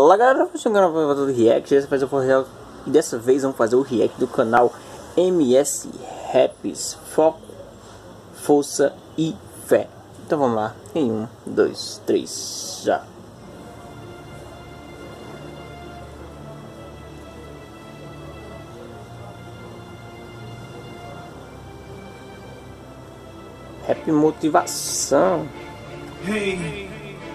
Fala galera, eu chegando para fazer o react. E dessa vez vamos fazer o react do canal MS Raps, Foco, Força e Fé. Então vamos lá, em 1, 2, 3, já. Rap motivação. Hey.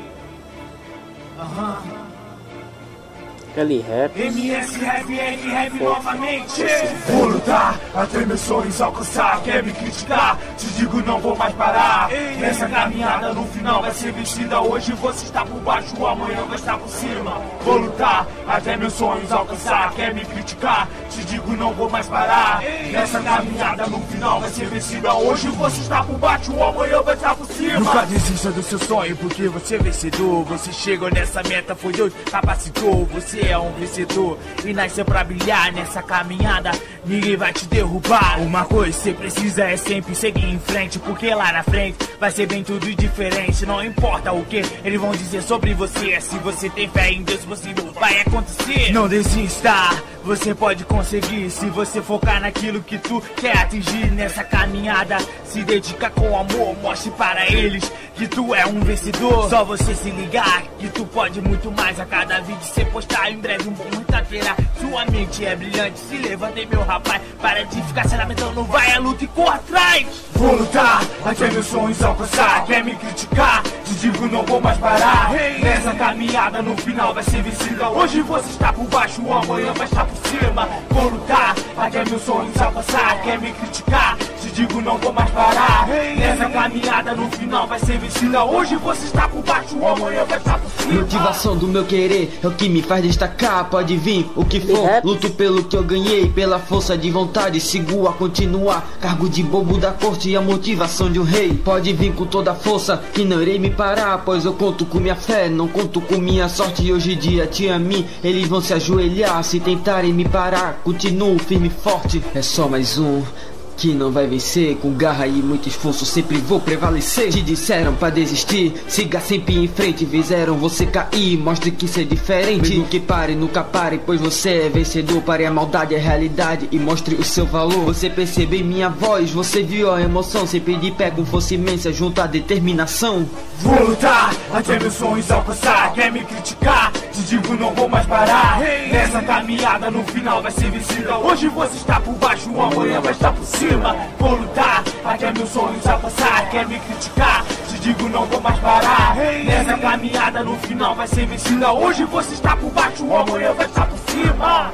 Aquele rap. MS Rap, Rap novamente. Vou lutar até meus sonhos alcançar. Quer me criticar? Te digo, não vou mais parar. Nessa caminhada no final vai ser vencida. Hoje você está por baixo, amanhã vai estar por cima. Vou lutar até meus sonhos alcançar. Quer me criticar? Te digo, não vou mais parar. Nessa caminhada no final vai ser vencida. Hoje você está por baixo, amanhã vai estar por cima. Nunca desista do seu sonho, porque você é vencedor. Você chegou nessa meta, foi Deus que capacitou. Você é um vencedor e nasceu pra brilhar nessa caminhada. Ninguém vai te derrubar. Uma coisa você precisa é sempre seguir em frente, porque lá na frente vai ser bem tudo diferente. Não importa o que eles vão dizer sobre você. Se você tem fé em Deus, você vai acontecer. Não desista, você pode conseguir. Se você focar naquilo que tu quer atingir nessa caminhada, se dedica com amor, mostre para eles que tu é um vencedor. Só você se ligar que tu pode muito mais. A cada vídeo você postar, em breve um bom muita terá. Sua mente é brilhante, se levante meu rapaz. Para de ficar se lamentando, vai à luta e corra atrás. Vou lutar até meus sonhos alcançar. Quer me criticar? Te digo, não vou mais parar. Nessa caminhada no final vai ser vencida. Hoje você está por baixo, amanhã vai estar por cima. Vou lutar até meus sonhos alcançar. Quer me criticar? Te digo, não vou mais parar. Nessa caminhada no final vai ser vencida. Hoje você está por baixo, amanhã vai estar por cima. Motivação do meu querer é o que me faz destacar. Pode vir o que for, luto pelo que eu ganhei. Pela força de vontade, sigo a continuar. Cargo de bobo da corte e a motivação de um rei. Pode vir com toda a força, que não irei me parar. Pois eu conto com minha fé, não conto com minha sorte. E hoje em dia, a mim, eles vão se ajoelhar. Se tentarem me parar, continuo firme e forte. É só mais um que não vai vencer. Com garra e muito esforço sempre vou prevalecer. Te disseram pra desistir, siga sempre em frente. Fizeram você cair, mostre que isso é diferente. Mesmo que pare, nunca pare, pois você é vencedor. Pare a maldade, a realidade e mostre o seu valor. Você percebeu em minha voz, você viu a emoção. Sempre de pé com força imensa, junto à determinação. Vou lutar até meus sonhos alcançar. Quer me criticar? Te digo, não vou mais parar. Nessa caminhada no final vai ser vencida. Hoje você está por baixo, amanhã vai estar por cima. Vou lutar até meus sonhos alcançar. Quer me criticar? Te digo, não vou mais parar. Nessa caminhada no final vai ser vencida. Hoje você está por baixo, amanhã vai estar por cima.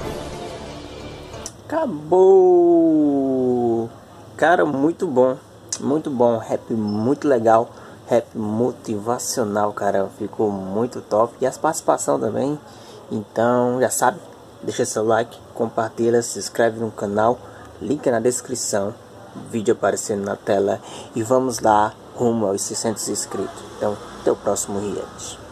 Acabou. Cara, muito bom, rap muito legal, rap motivacional, cara, ficou muito top. E as participações também. Então já sabe, deixa seu like, compartilha, se inscreve no canal, link na descrição, vídeo aparecendo na tela. E vamos lá rumo aos 600 inscritos. Então até o próximo react.